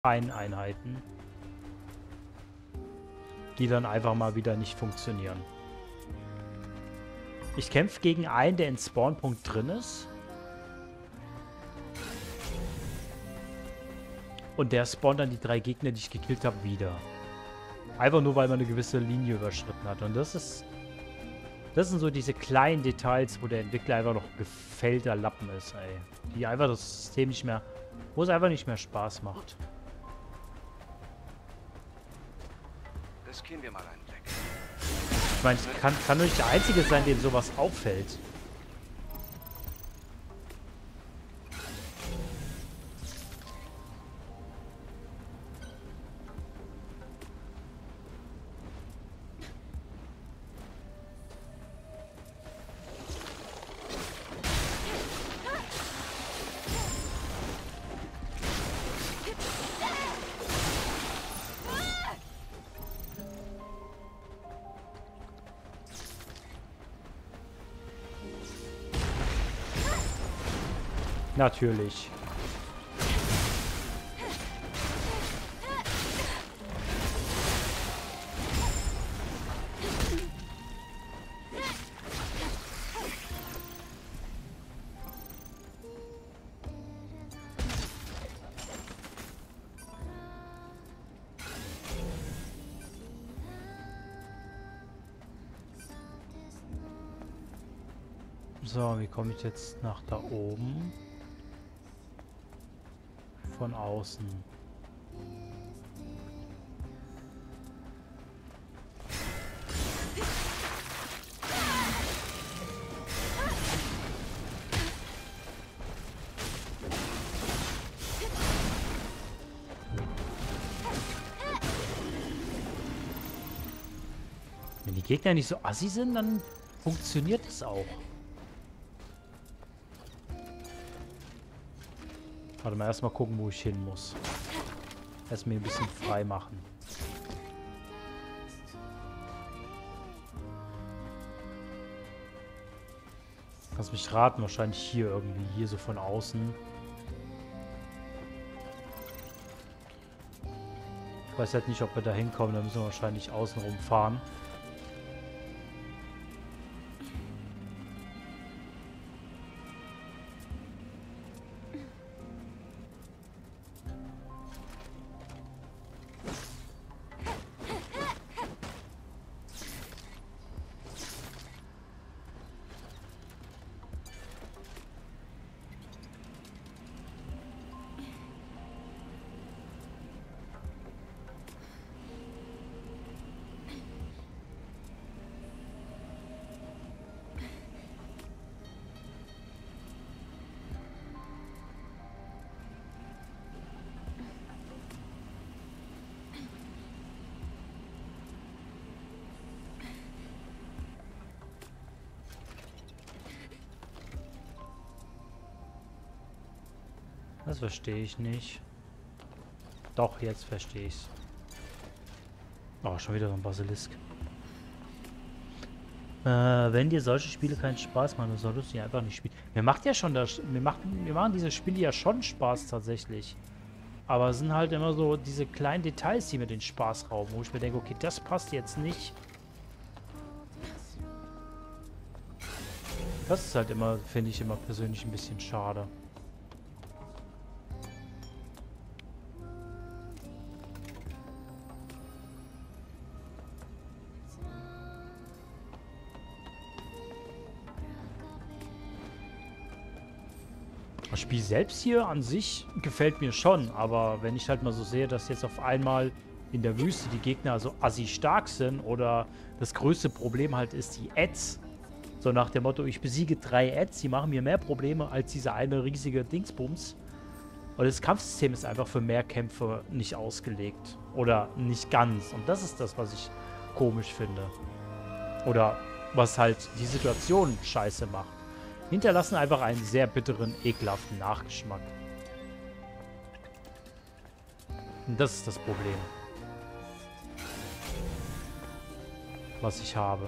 Einheiten, die dann einfach mal wieder nicht funktionieren. Ich kämpfe gegen einen, der in Spawnpunkt drin ist. Und der spawnt dann die 3 Gegner, die ich gekillt habe, wieder. Einfach nur, weil man eine gewisse Linie überschritten hat. Und das sind so diese kleinen Details, wo der Entwickler einfach noch gefällter Lappen ist, ey. Die einfach das System nicht mehr, wo es einfach nicht mehr Spaß macht. Riskieren wir mal einen Blick. Ich meine, ich kann nur nicht der Einzige sein, dem sowas auffällt. Natürlich. So, wie komme ich jetzt nach da oben? Von außen. Wenn die Gegner nicht so assi sind, dann funktioniert es auch. Warte mal, erstmal gucken, wo ich hin muss. Erstmal ein bisschen frei machen. Kannst mich raten, wahrscheinlich hier irgendwie. Hier so von außen. Ich weiß halt nicht, ob wir da hinkommen. Da müssen wir wahrscheinlich außenrum fahren. Das verstehe ich nicht. Doch, jetzt verstehe ich's. Oh, schon wieder so ein Basilisk. Wenn dir solche Spiele keinen Spaß machen, dann solltest du sie einfach nicht spielen. Mir macht ja schon das. Mir machen diese Spiele ja schon Spaß tatsächlich. Aber es sind halt immer so diese kleinen Details, die mir den Spaß rauben, wo ich mir denke, okay, das passt jetzt nicht. Das ist halt immer, finde ich immer persönlich ein bisschen schade. Das Spiel selbst hier an sich gefällt mir schon, aber wenn ich halt mal so sehe, dass jetzt auf einmal in der Wüste die Gegner so assi stark sind oder das größte Problem halt ist die Ads, so nach dem Motto, ich besiege 3 Ads, die machen mir mehr Probleme als diese eine riesige Dingsbums. Und das Kampfsystem ist einfach für mehr Kämpfe nicht ausgelegt. Oder nicht ganz. Und das ist das, was ich komisch finde. Oder was halt die Situation scheiße macht. Hinterlassen einfach einen sehr bitteren, ekelhaften Nachgeschmack. Und das ist das Problem, was ich habe.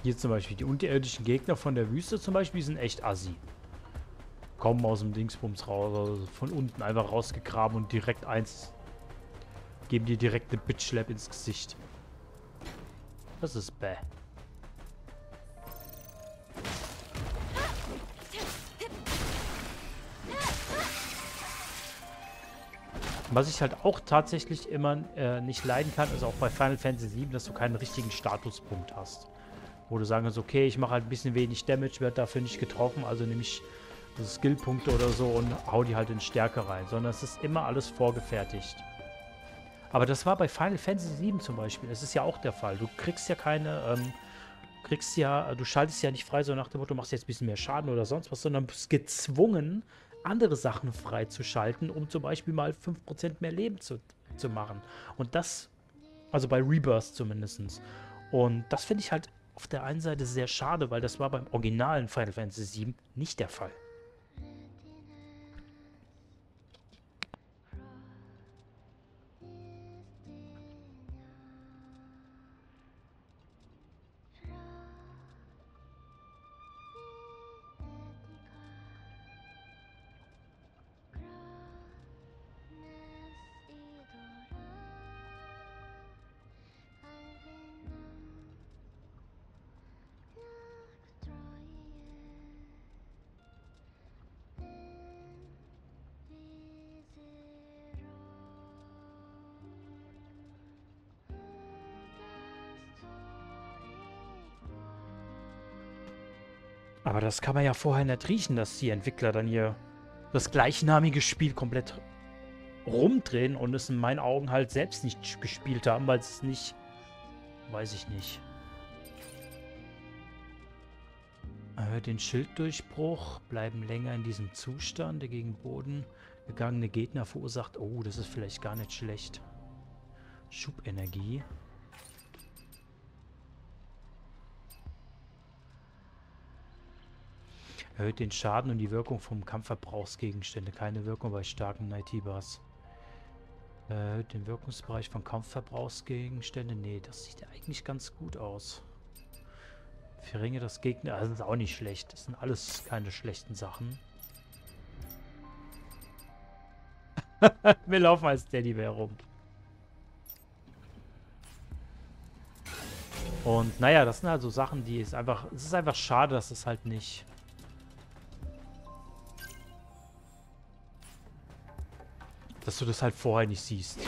Hier zum Beispiel, die unterirdischen Gegner von der Wüste zum Beispiel sind echt assi. Kommen aus dem Dingsbums raus, also von unten einfach rausgegraben und direkt eins. Geben dir direkt eine Bitch-Slap ins Gesicht. Das ist bäh. Was ich halt auch tatsächlich immer nicht leiden kann, ist auch bei Final Fantasy VII, dass du keinen richtigen Statuspunkt hast. Wo du sagen kannst, okay, ich mache halt ein bisschen wenig Damage, werde dafür nicht getroffen, also nehme ich Skillpunkte oder so und hau die halt in Stärke rein. Sondern es ist immer alles vorgefertigt. Aber das war bei Final Fantasy VII zum Beispiel. Es ist ja auch der Fall. Du kriegst ja keine, du schaltest ja nicht frei, so nach dem Motto, du machst jetzt ein bisschen mehr Schaden oder sonst was, sondern bist gezwungen, andere Sachen freizuschalten, um zum Beispiel mal 5% mehr Leben zu machen. Und das, also bei Rebirth zumindest. Und das finde ich halt auf der einen Seite sehr schade, weil das war beim originalen Final Fantasy VII nicht der Fall. Aber das kann man ja vorher nicht riechen, dass die Entwickler dann hier das gleichnamige Spiel komplett rumdrehen und es in meinen Augen halt selbst nicht gespielt haben, weil es nicht, weiß ich nicht. Den Schilddurchbruch, bleiben länger in diesem Zustand, der gegen Boden gegangene Gegner verursacht. Oh, das ist vielleicht gar nicht schlecht. Schubenergie. Erhöht den Schaden und die Wirkung vom Kampfverbrauchsgegenstände. Keine Wirkung bei starken Naitibas. Erhöht den Wirkungsbereich von Kampfverbrauchsgegenständen. Nee, das sieht ja eigentlich ganz gut aus. Verringert das Gegner. Das ist auch nicht schlecht. Das sind alles keine schlechten Sachen. Wir laufen als Teddybär rum. Und naja, das sind halt so Sachen, die ist einfach. Es ist einfach schade, dass es halt nicht. Dass du das halt vorher nicht siehst.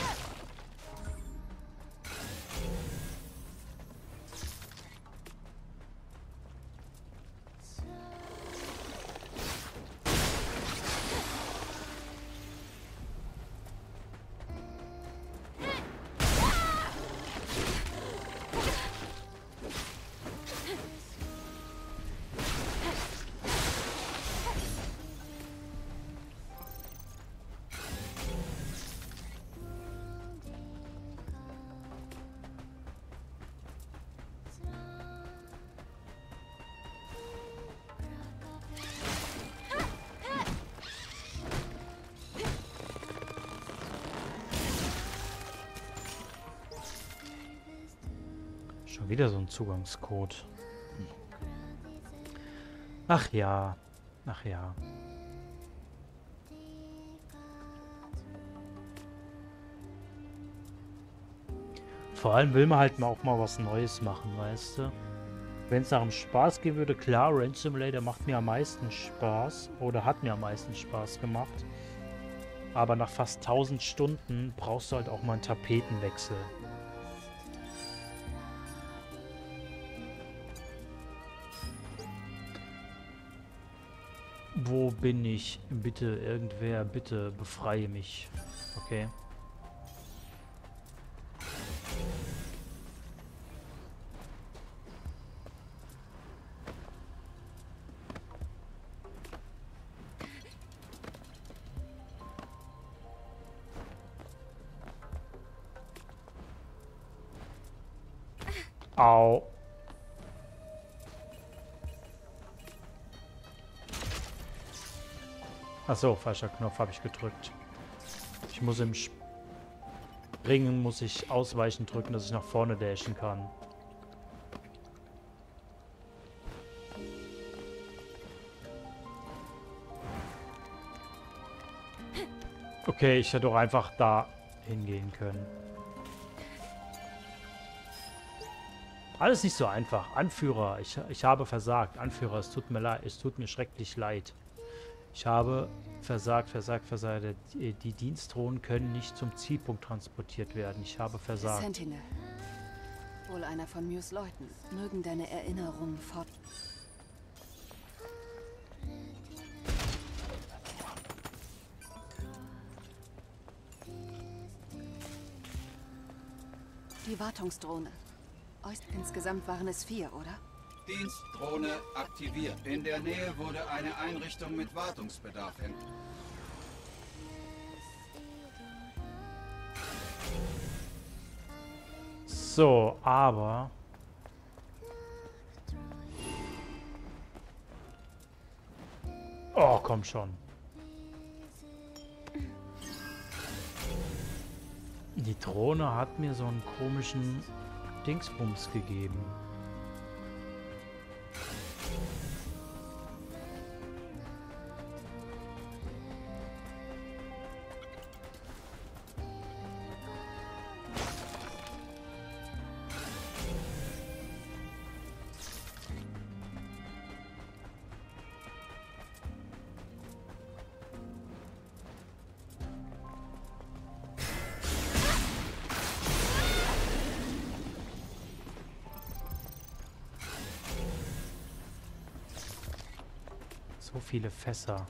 Schon wieder so ein Zugangscode. Ach ja. Ach ja. Vor allem will man halt mal auch mal was Neues machen, weißt du? Wenn es nach dem Spaß gehen würde, klar, Range Simulator macht mir am meisten Spaß. Oder hat mir am meisten Spaß gemacht. Aber nach fast 1000 Stunden brauchst du halt auch mal einen Tapetenwechsel. Wo bin ich? Bitte, irgendwer, bitte befreie mich. Okay. Au. Achso, falscher Knopf habe ich gedrückt. Ich muss im Springen, muss ich ausweichen drücken, dass ich nach vorne dashen kann. Okay, ich hätte doch einfach da hingehen können. Alles nicht so einfach. Anführer, ich habe versagt. Anführer, es tut mir leid. Es tut mir schrecklich leid. Ich habe versagt. Die Dienstdrohnen können nicht zum Zielpunkt transportiert werden. Ich habe versagt. Sentinel. Wohl einer von Mews Leuten. Mögen deine Erinnerungen fort... Die Wartungsdrohne. Insgesamt waren es 4, oder? Dienstdrohne aktiviert. In der Nähe wurde eine Einrichtung mit Wartungsbedarf entdeckt. So, aber... Oh, komm schon. Die Drohne hat mir so einen komischen Dingsbums gegeben. So viele Fässer.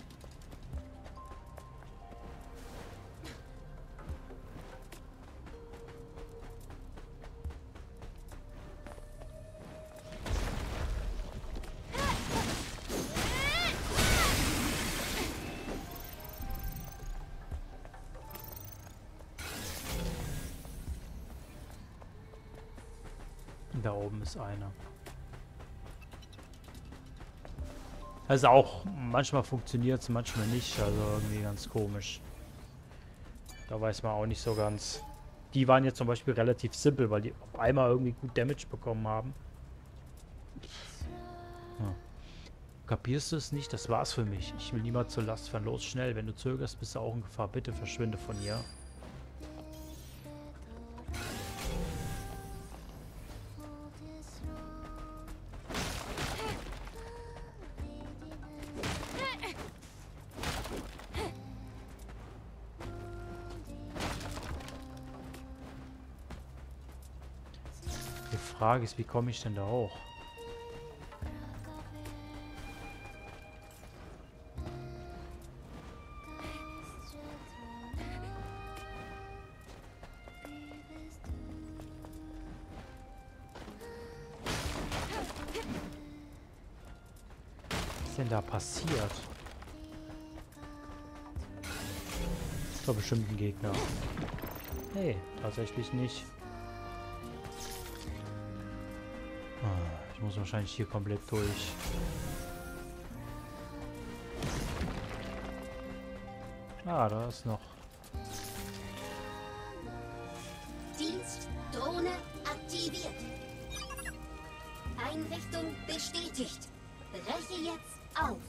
Da oben ist einer. Also auch, manchmal funktioniert es, manchmal nicht. Also irgendwie ganz komisch. Da weiß man auch nicht so ganz. Die waren jetzt zum Beispiel relativ simpel, weil die auf einmal irgendwie gut Damage bekommen haben. Ja. Kapierst du es nicht? Das war's für mich. Ich will niemand zur Last fallen. Los, schnell. Wenn du zögerst, bist du auch in Gefahr. Bitte verschwinde von hier. Die Frage ist, wie komme ich denn da hoch? Was ist denn da passiert? Das war bestimmt ein Gegner. Hey, tatsächlich nicht. Ich muss wahrscheinlich hier komplett durch. Ah, da ist noch. Dienstdrohne aktiviert. Einrichtung bestätigt. Breche jetzt auf.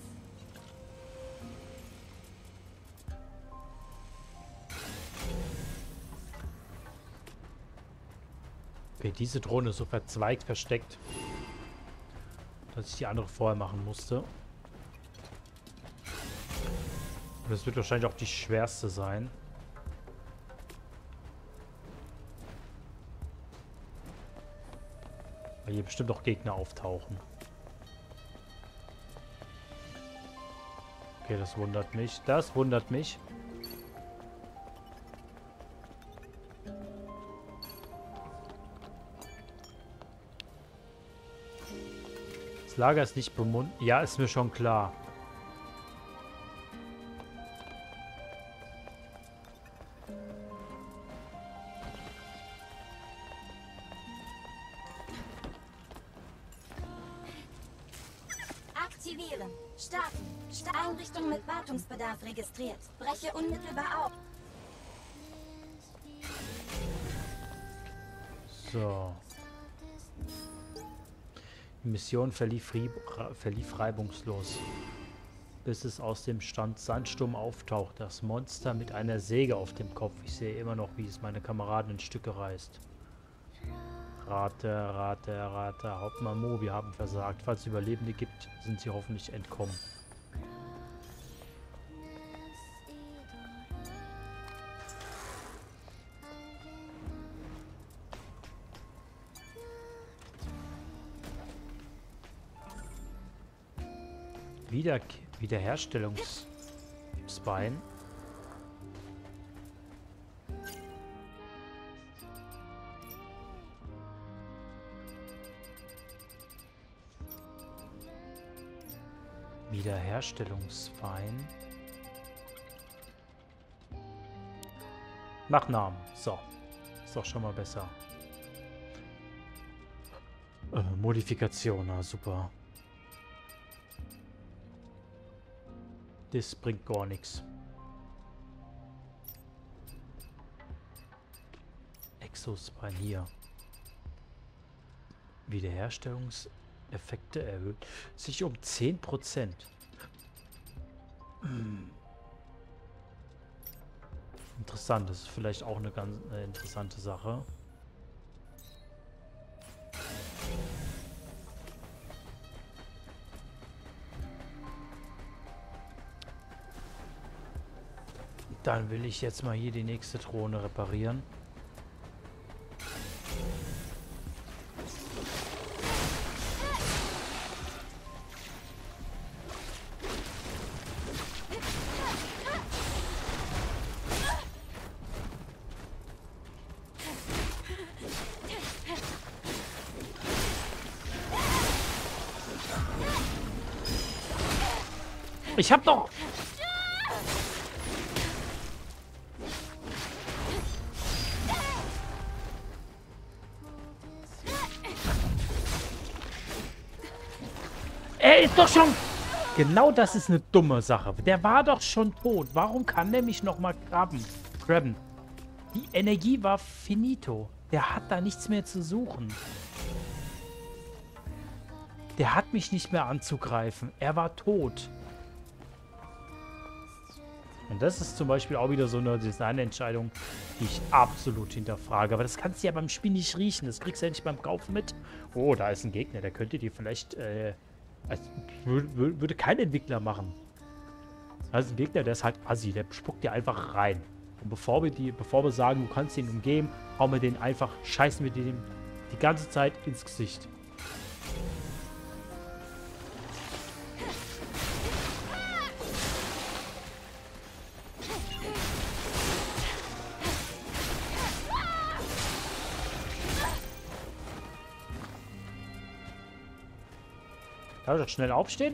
Okay, diese Drohne ist so verzweigt, versteckt, dass ich die andere vorher machen musste. Und das wird wahrscheinlich auch die schwerste sein. Weil hier bestimmt auch Gegner auftauchen. Okay, das wundert mich. Das wundert mich. Das Lager ist nicht bemunden. Ja, ist mir schon klar. Aktivieren. Starten. Einrichtung mit Wartungsbedarf registriert. Breche unmittelbar auf. So. Die Mission verlief reibungslos. bis es aus dem Sandsturm auftaucht. Das Monster mit einer Säge auf dem Kopf. Ich sehe immer noch, wie es meine Kameraden in Stücke reißt. Rate, rate, rate. Hauptmann Mo, wir haben versagt. Falls es Überlebende gibt, sind sie hoffentlich entkommen. Wiederherstellungsbein. Wiederherstellungswein. Nachnamen. So. Ist doch schon mal besser. Modifikation. Na super. Das bringt gar nichts. Exospine hier. Wiederherstellungseffekte erhöht sich um 10%. Interessant, das ist vielleicht auch eine ganz interessante Sache. Dann will ich jetzt mal hier die nächste Drohne reparieren. Ich hab doch... Er ist doch schon... Genau das ist eine dumme Sache. Der war doch schon tot. Warum kann der mich nochmal grabben? Die Energie war finito. Der hat da nichts mehr zu suchen. Der hat mich nicht mehr anzugreifen. Er war tot. Und das ist zum Beispiel auch wieder so eine Designentscheidung, die ich absolut hinterfrage. Aber das kannst du ja beim Spiel nicht riechen. Das kriegst du ja nicht beim Kaufen mit. Oh, da ist ein Gegner. Der könnte dir vielleicht... würde kein Entwickler machen. Das ist ein Gegner, der ist halt assi. Der spuckt dir einfach rein. Und bevor wir sagen, du kannst den umgehen, hauen wir den einfach, scheißen wir dem die ganze Zeit ins Gesicht. Darf ich doch schnell aufstehen?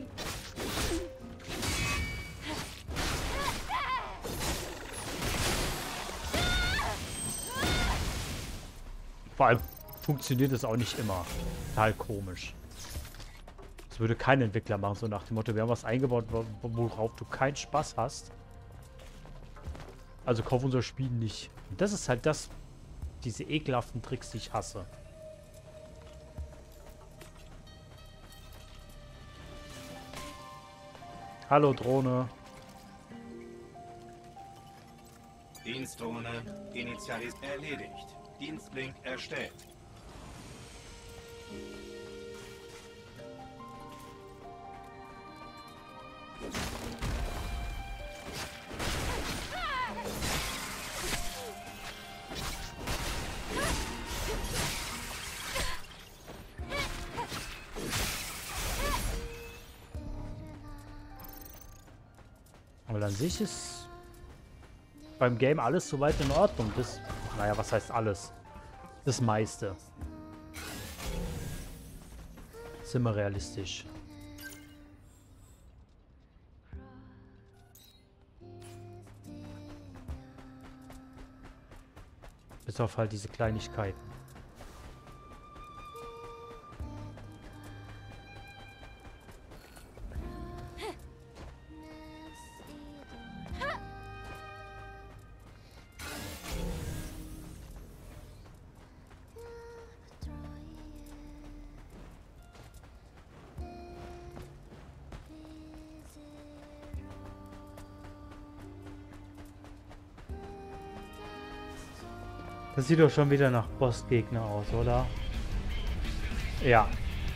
Vor allem funktioniert das auch nicht immer. Total komisch. Das würde kein Entwickler machen, so nach dem Motto, wir haben was eingebaut, worauf du keinen Spaß hast. Also kauf unser Spiel nicht. Und das ist halt diese ekelhaften Tricks, die ich hasse. Hallo, Drohne. Dienstdrohne erledigt. Dienstlink erstellt. Aber an sich ist beim Game alles soweit in Ordnung. Naja, was heißt alles? Das meiste. Sind wir realistisch. Bis auf halt diese Kleinigkeiten. Das sieht doch schon wieder nach Bossgegner aus, oder? Ja.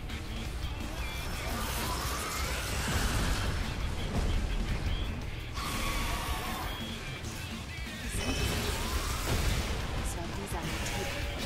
Das war dieser Typ.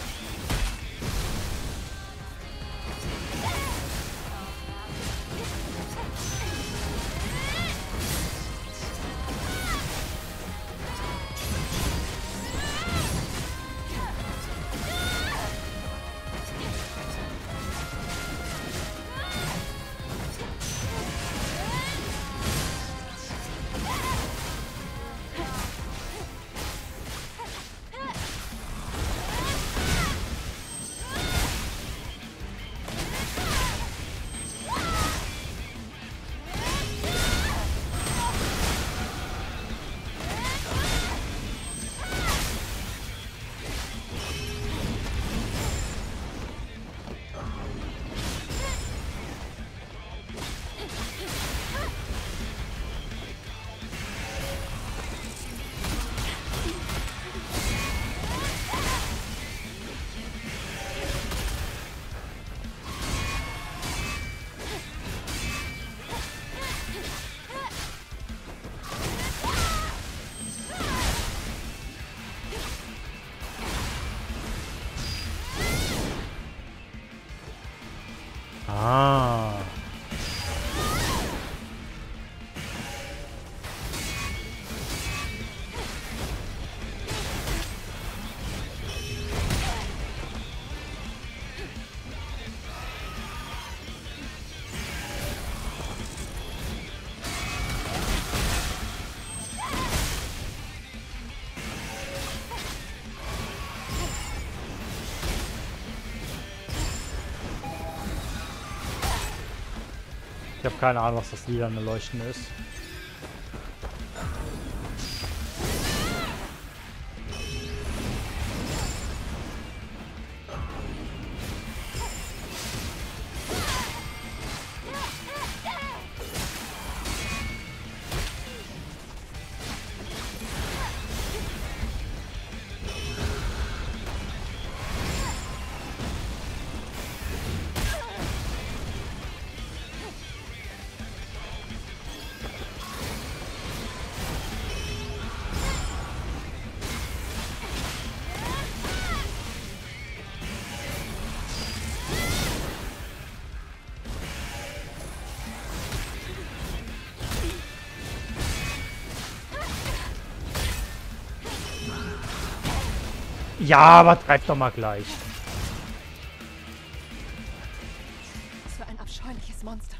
Ah. Ich habe keine Ahnung, was das lilane Leuchten ist. Ja, aber treib doch mal gleich. Was für ein abscheuliches Monster.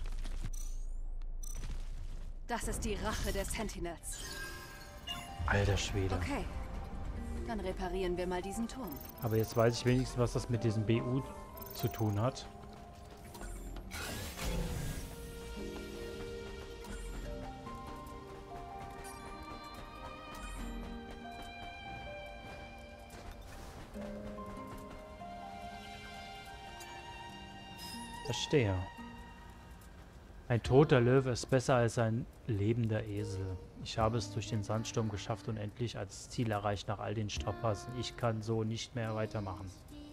Das ist die Rache der Sentinels. Alter Schwede. Okay. Dann reparieren wir mal diesen Turm. Aber jetzt weiß ich wenigstens, was das mit diesem BU zu tun hat. Verstehe. Ein toter Löwe ist besser als ein lebender Esel. Ich habe es durch den Sandsturm geschafft und endlich als Ziel erreicht nach all den Strapazen. Ich kann so nicht mehr weitermachen.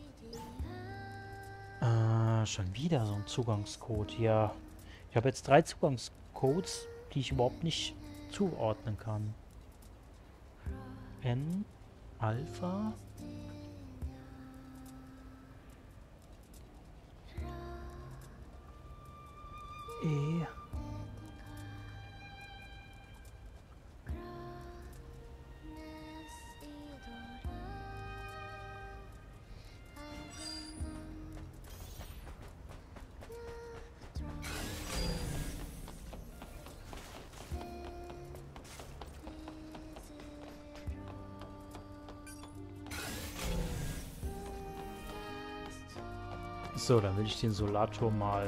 Schon wieder so ein Zugangscode. Ja, ich habe jetzt 3 Zugangscodes, die ich überhaupt nicht zuordnen kann. N, Alpha... E. So, dann will ich den Solarturm mal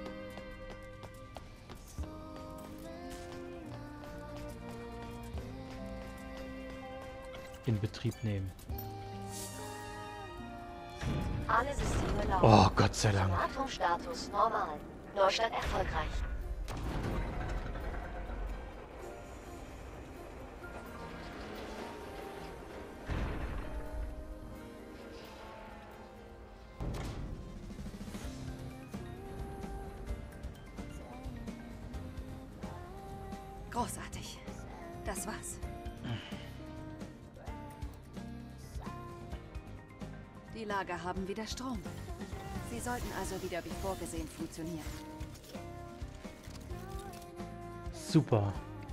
in Betrieb nehmen. Alle Systeme laufen. Oh, Gott sei Dank. Atomstatus normal. Neustart erfolgreich. Großartig. Das war's. Die Lager haben wieder Strom. Sie sollten also wieder wie vorgesehen funktionieren. Super.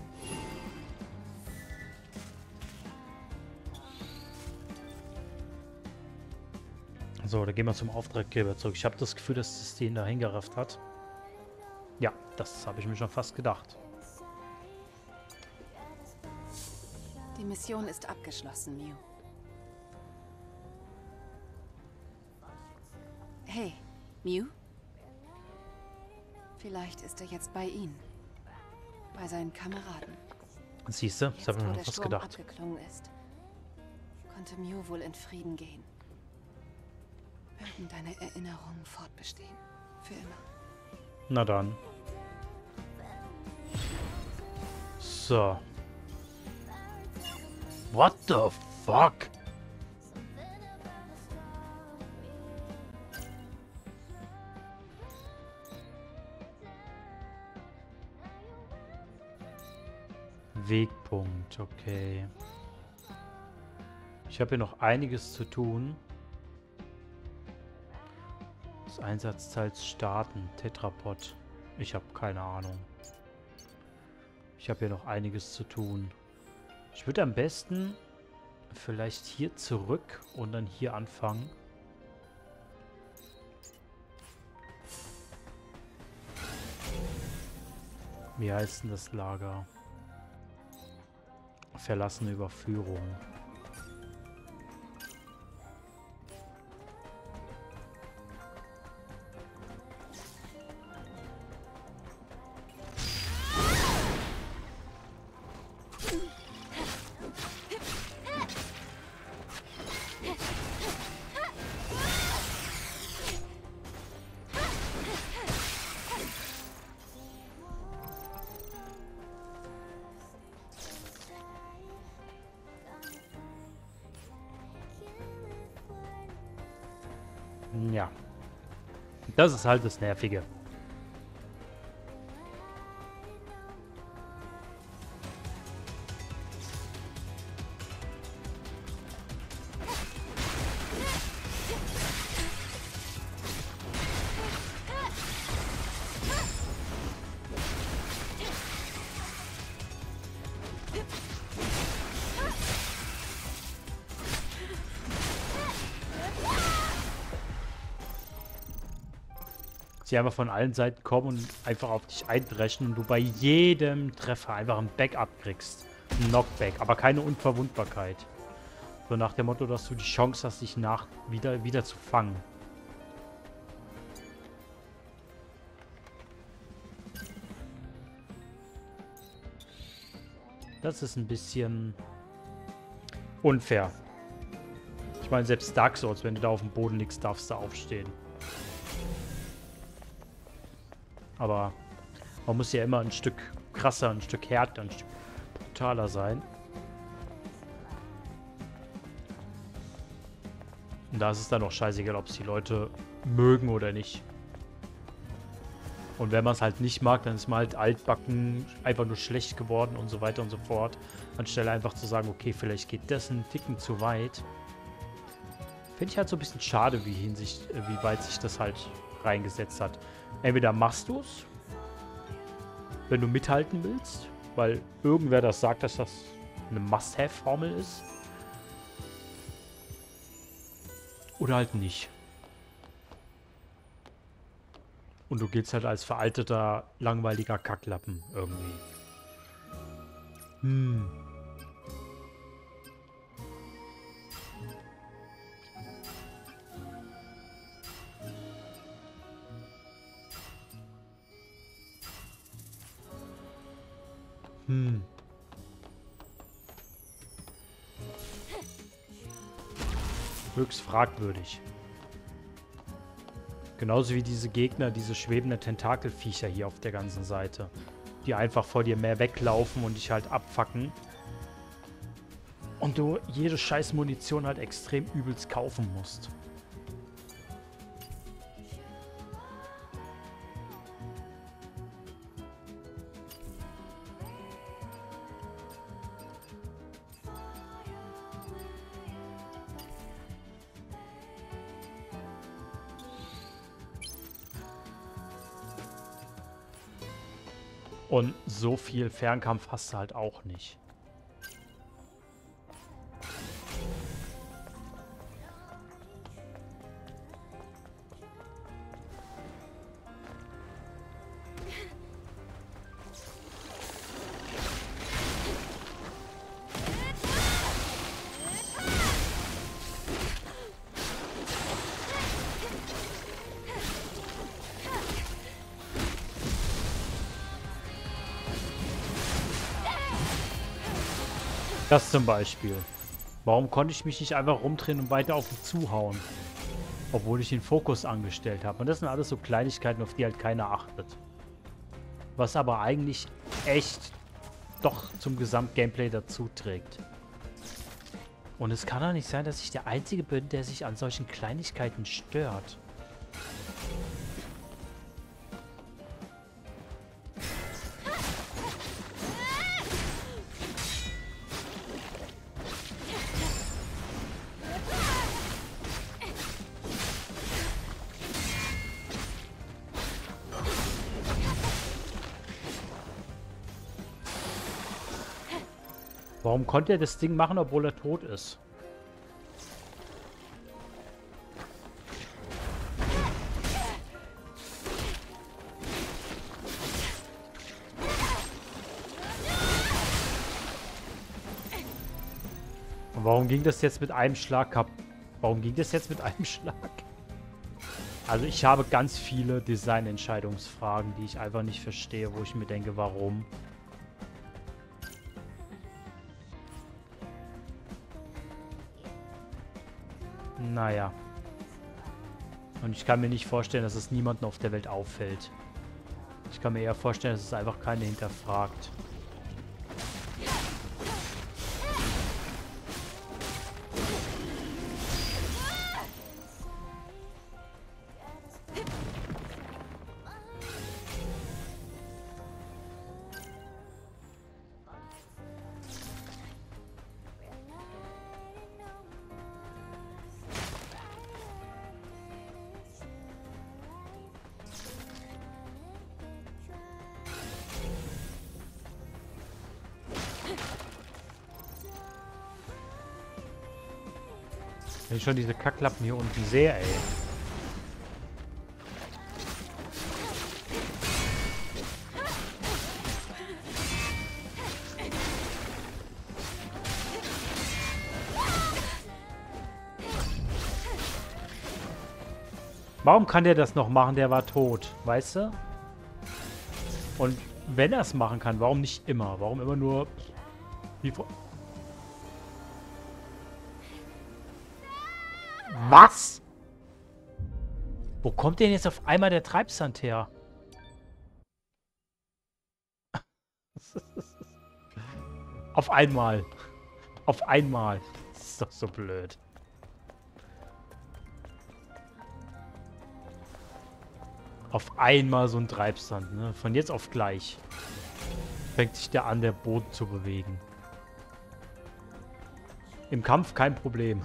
So, dann gehen wir zum Auftraggeber zurück. Ich habe das Gefühl, dass es den da hingerafft hat. Ja, das habe ich mir schon fast gedacht. Die Mission ist abgeschlossen, Mew. Hey, Mew? Vielleicht ist er jetzt bei Ihnen. Bei seinen Kameraden. Siehst du, das habe ich Jetzt, mir wo noch der fast Sturm gedacht. abgeklungen ist, konnte Mew wohl in Frieden gehen. Mögen deine Erinnerungen fortbestehen. Für immer. Na dann. So. What the fuck? Wegpunkt, okay. Ich habe hier noch einiges zu tun. Das Einsatzteils starten, Tetrapod. Ich habe keine Ahnung. Ich habe hier noch einiges zu tun. Ich würde am besten vielleicht hier zurück und dann hier anfangen. Wie heißt denn das Lager? Verlassene Überführung. Ja. Das ist halt das Nervige. Sie einfach von allen Seiten kommen und einfach auf dich einbrechen und du bei jedem Treffer einfach ein Backup kriegst. Ein Knockback, aber keine Unverwundbarkeit. So nach dem Motto, dass du die Chance hast, dich wieder zu fangen. Das ist ein bisschen unfair. Ich meine, selbst Dark Souls, wenn du da auf dem Boden liegst, darfst du aufstehen. Aber man muss ja immer ein Stück krasser, ein Stück härter, ein Stück brutaler sein. Und da ist es dann auch scheißegal, ob es die Leute mögen oder nicht. Und wenn man es halt nicht mag, dann ist man halt altbacken, einfach nur schlecht geworden und so weiter und so fort. Anstelle einfach zu sagen, okay, vielleicht geht das einen Ticken zu weit. Finde ich halt so ein bisschen schade, wie weit sich das halt reingesetzt hat. Entweder machst du es, wenn du mithalten willst, weil irgendwer das sagt, dass das eine Must-Have-Formel ist. Oder halt nicht. Und du gehst halt als veralteter, langweiliger Kacklappen irgendwie. Höchst fragwürdig. Genauso wie diese Gegner, diese schwebenden Tentakelviecher hier auf der ganzen Seite. Die einfach vor dir mehr weglaufen und dich halt abfacken. Und du jede scheiß Munition halt extrem übelst kaufen musst. Und so viel Fernkampf hast du halt auch nicht. Das zum Beispiel. Warum konnte ich mich nicht einfach rumdrehen und weiter auf ihn zuhauen? Obwohl ich den Fokus angestellt habe. Und das sind alles so Kleinigkeiten, auf die halt keiner achtet. Was aber eigentlich echt doch zum Gesamtgameplay dazu trägt. Und es kann doch nicht sein, dass ich der Einzige bin, der sich an solchen Kleinigkeiten stört. Warum konnte er das Ding machen, obwohl er tot ist? Und warum ging das jetzt mit einem Schlag kaputt? Warum ging das jetzt mit einem Schlag? Also ich habe ganz viele Designentscheidungsfragen, die ich einfach nicht verstehe, wo ich mir denke, warum? Naja. Und ich kann mir nicht vorstellen, dass es niemandem auf der Welt auffällt. Ich kann mir eher vorstellen, dass es einfach keiner hinterfragt. Wenn ich schon diese Kacklappen hier unten sehe, ey. Warum kann der das noch machen? Der war tot, weißt du? Und wenn er es machen kann, warum nicht immer? Warum immer nur... Wie vor... Was? Wo kommt denn jetzt auf einmal der Treibsand her? Auf einmal. Auf einmal. Das ist doch so blöd. Auf einmal so ein Treibsand, ne? Von jetzt auf gleich. Fängt sich der an, der Boden zu bewegen. Im Kampf kein Problem.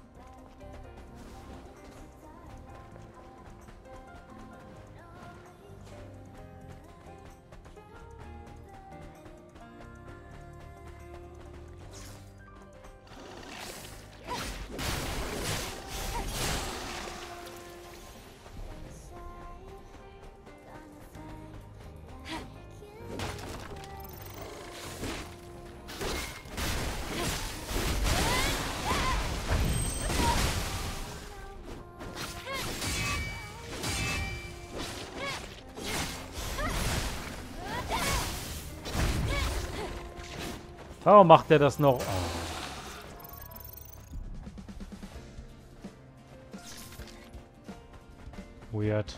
Warum macht er das noch? Oh. Weird.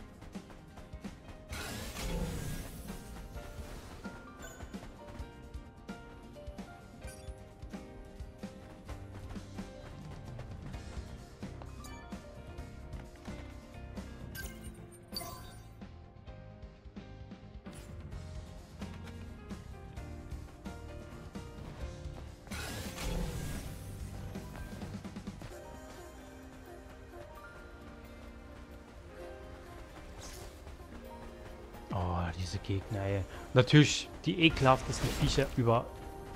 diese Gegner, ey. Natürlich die ekelhaftesten Viecher über...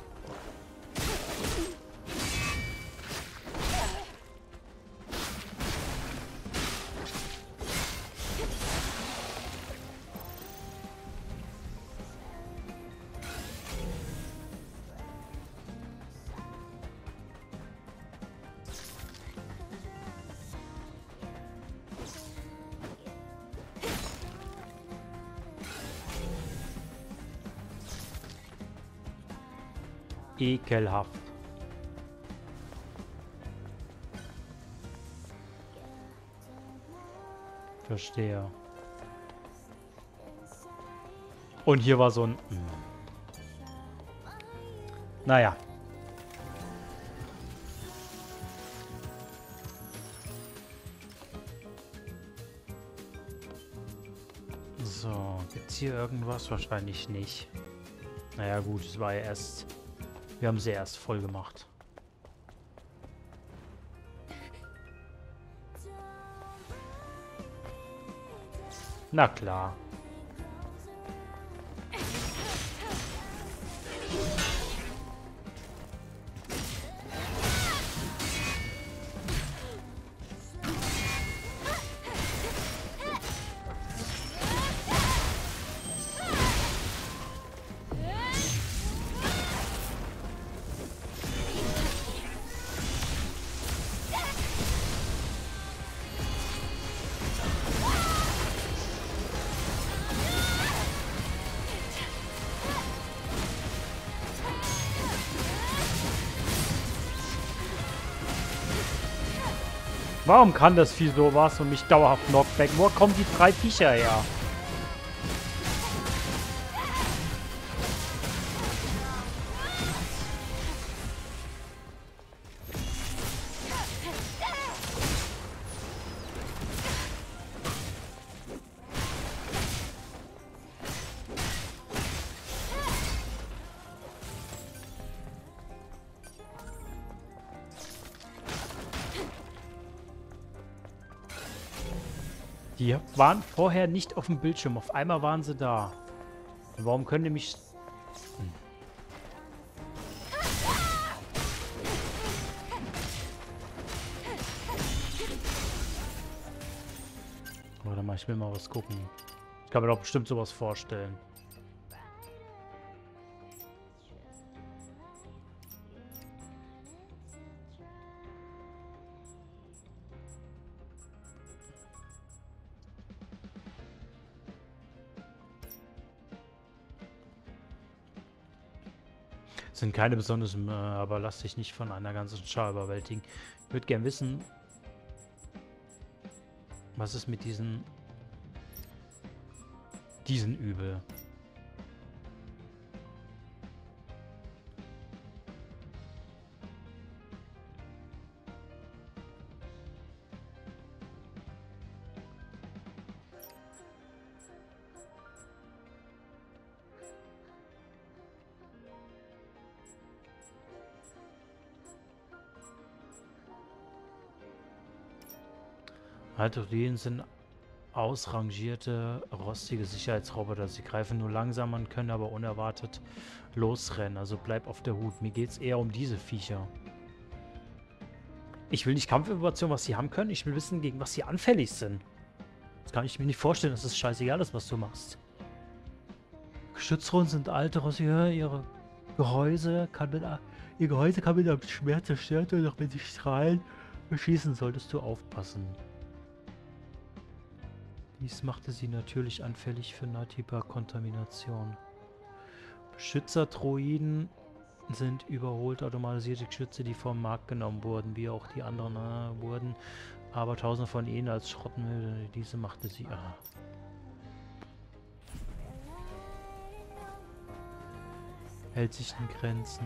Ekelhaft. Verstehe. Und hier war so ein... Naja. So, gibt's hier irgendwas? Wahrscheinlich nicht. Naja gut, es war ja erst... Wir haben sie erst voll gemacht. Na klar. Warum kann das Vieh sowas und mich dauerhaft Knockback? Wo kommen die 3 Viecher her? Die waren vorher nicht auf dem Bildschirm. Auf einmal waren sie da. Warum können die mich... Warte mal, ich will mal was gucken. Ich kann mir doch bestimmt sowas vorstellen. Sind keine besonders, aber lass dich nicht von einer ganzen Schar überwältigen. Ich würde gern wissen, was ist mit diesen Übel. Altodien sind ausrangierte, rostige Sicherheitsroboter. Sie greifen nur langsam an, können aber unerwartet losrennen. Also bleib auf der Hut. Mir geht es eher um diese Viecher. Ich will nicht Kampfinformationen, was sie haben können. Ich will wissen, gegen was sie anfällig sind. Das kann ich mir nicht vorstellen, dass es scheißegal ist, was du machst. Geschützrunden sind alte Rossier, ihr Gehäuse kann mit einem Schmerz zerstört werden, auch wenn sie strahlen. Beschießen solltest du aufpassen. Dies machte sie natürlich anfällig für Natipa-Kontamination. Beschützer-Droiden sind überholt automatisierte Geschütze, die vom Markt genommen wurden, wie auch die anderen wurden, aber tausende von ihnen als Schrottenmüll. Diese machte sie... Hält sich in Grenzen.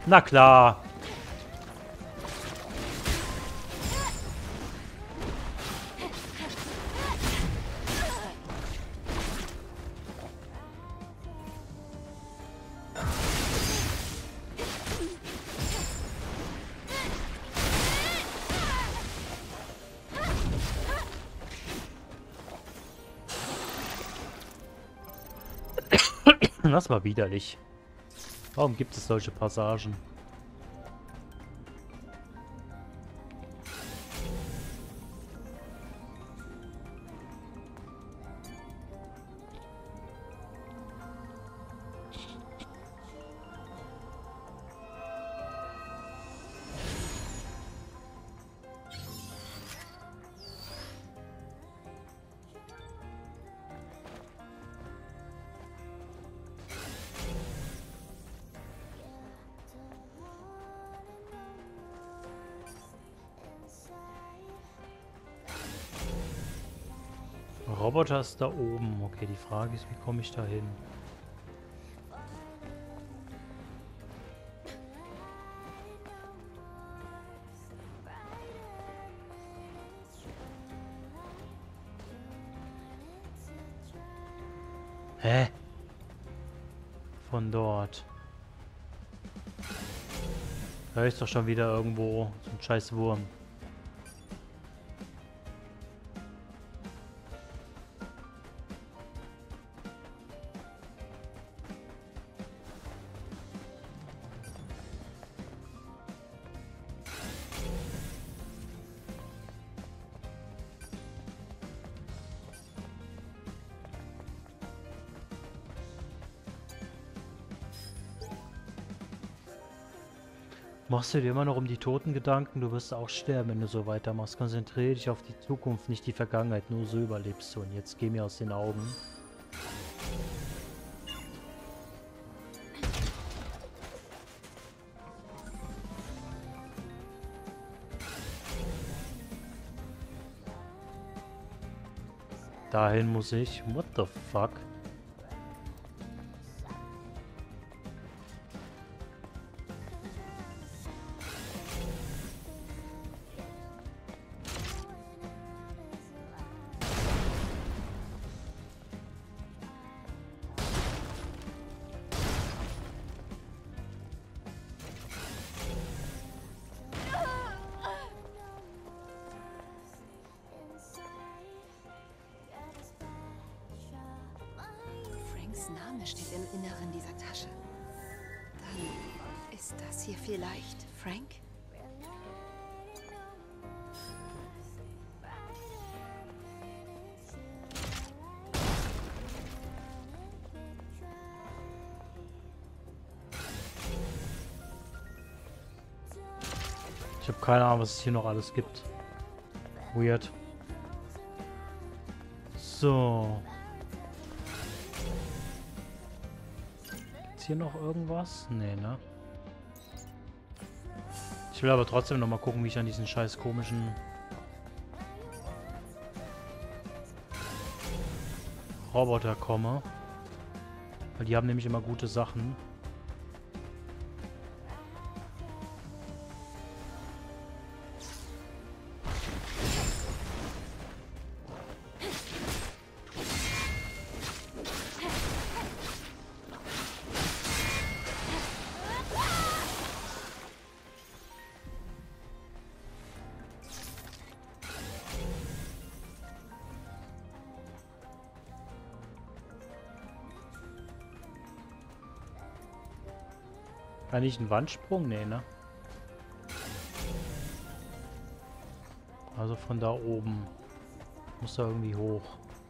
Na klar. Das war widerlich. Warum gibt es solche Passagen? Roboter ist da oben. Okay, die Frage ist, wie komme ich da hin? Hä? Von dort. Da ist doch schon wieder irgendwo so ein scheiß Wurm. Machst du dir immer noch um die Toten Gedanken? Du wirst auch sterben, wenn du so weitermachst. Konzentriere dich auf die Zukunft, nicht die Vergangenheit. Nur so überlebst du. Und jetzt geh mir aus den Augen. Dahin muss ich. What the fuck? Franks Name steht im Inneren dieser Tasche. Dann ist das hier vielleicht Frank? Ich habe keine Ahnung, was es hier noch alles gibt. Weird. So. Gibt's hier noch irgendwas? Nee, ne? Ich will aber trotzdem noch mal gucken, wie ich an diesen scheiß komischen Roboter komme. Weil die haben nämlich immer gute Sachen. Kann ich einen Wandsprung? Nee, ne? Also von da oben. Muss da irgendwie hoch.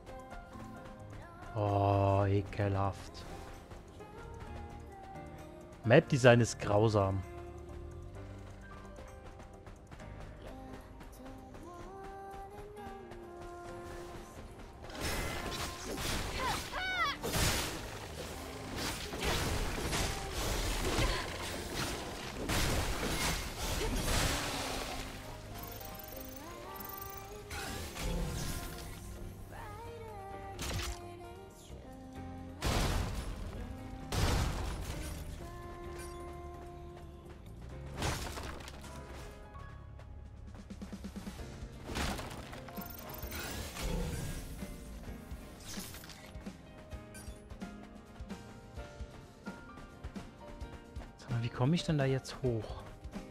Oh, ekelhaft. Map-Design ist grausam. Wie komme ich denn da jetzt hoch?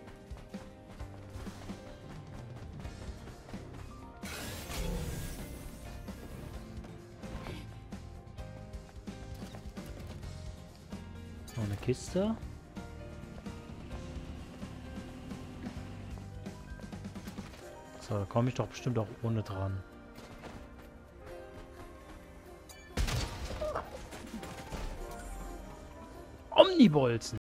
Noch eine Kiste. So, da komme ich doch bestimmt auch ohne dran. Omnibolzen.